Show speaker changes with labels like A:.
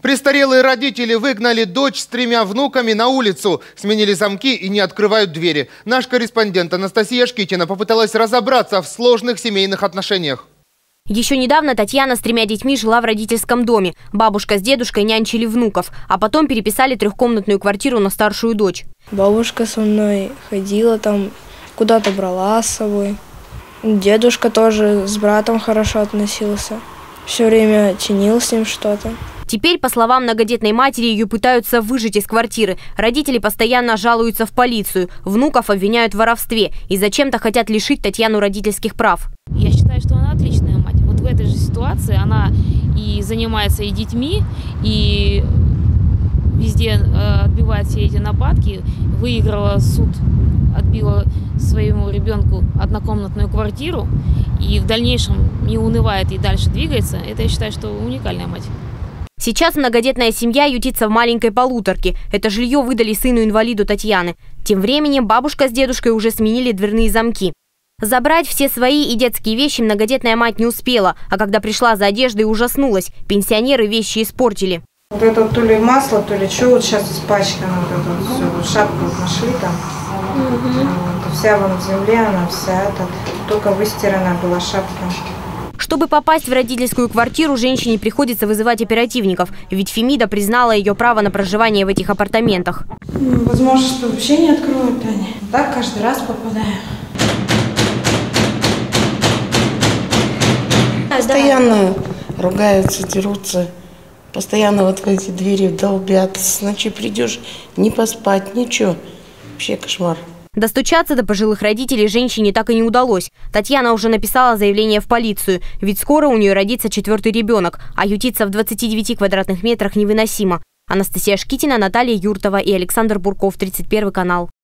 A: Престарелые родители выгнали дочь с 3 внуками на улицу. Сменили замки и не открывают двери. Наш корреспондент Анастасия Шкитина попыталась разобраться в сложных семейных отношениях.
B: Еще недавно Татьяна с 3 детьми жила в родительском доме. Бабушка с дедушкой нянчили внуков, а потом переписали 3-комнатную квартиру на старшую дочь.
C: Бабушка со мной ходила там, куда-то брала с собой. Дедушка тоже с братом хорошо относился. Все время чинил с ним что-то.
B: Теперь, по словам многодетной матери, ее пытаются выжить из квартиры. Родители постоянно жалуются в полицию. Внуков обвиняют в воровстве и зачем-то хотят лишить Татьяну родительских прав.
D: Я считаю, что она отличная мать. Вот в этой же ситуации она и занимается и детьми, и везде отбивает все эти нападки. Выиграла суд, отбила своему ребенку однокомнатную квартиру и в дальнейшем не унывает и дальше двигается. Это, я считаю, что уникальная мать.
B: Сейчас многодетная семья ютится в маленькой полуторке. Это жилье выдали сыну-инвалиду Татьяны. Тем временем бабушка с дедушкой уже сменили дверные замки. Забрать все свои и детские вещи многодетная мать не успела, а когда пришла за одеждой, ужаснулась. Пенсионеры вещи испортили.
E: Вот это то ли масло, то ли что, вот сейчас испачкано, вот это вот все, вот шапку вот нашли там. Вот, вся вон в земле, она вся, только выстирана была шапка.
B: Чтобы попасть в родительскую квартиру, женщине приходится вызывать оперативников, ведь Фемида признала ее право на проживание в этих апартаментах.
E: Возможно, что вообще не откроют они. Так каждый раз попадаем.
F: Постоянно ругаются, дерутся. Постоянно вот в эти двери долбят. С ночи придешь, не поспать, ничего. Вообще кошмар.
B: Достучаться до пожилых родителей женщине так и не удалось. Татьяна уже написала заявление в полицию, ведь скоро у нее родится 4-й ребенок, а ютиться в 29 квадратных метрах невыносимо. Анастасия Шкитина, Наталья Юртова и Александр Бурков, 31 канал.